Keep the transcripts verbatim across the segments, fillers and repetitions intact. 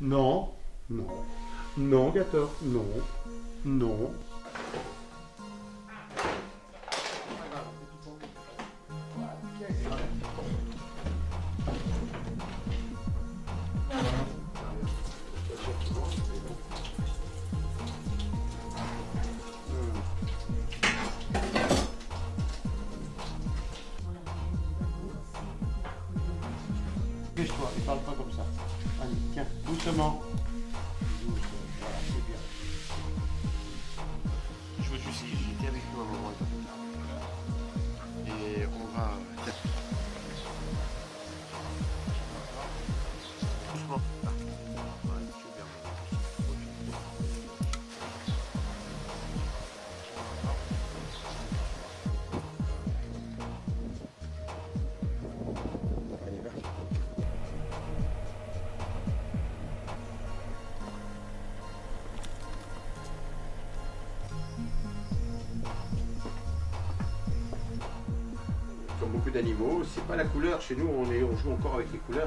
Non, non, non, Gator, non, non. Dépêche-toi et parle pas comme ça. Allez, tiens, doucement. Doucement, voilà, c'est bien. Je me suis dit, j'étais avec nous à un moment. Et on va... Doucement. Ah. Ouais, super. Comme beaucoup d'animaux, c'est pas la couleur. Chez nous, on, est, on joue encore avec les couleurs.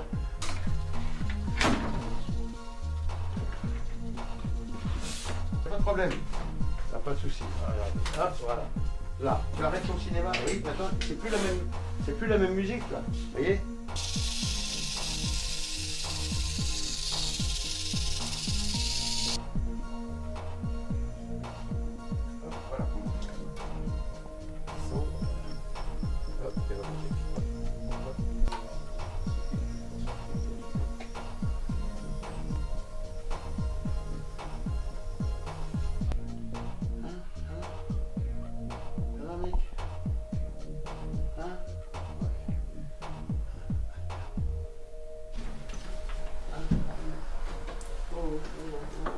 Pas de problème. T'as pas de souci. Regarde. Hop, voilà. Là, tu arrêtes ton cinéma. Oui, maintenant, c'est plus la même, c'est plus la même musique là. Vous voyez? Hop, voilà. Hop, et remonter.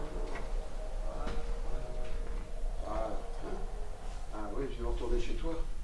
Ah oui, je vais retourner chez toi.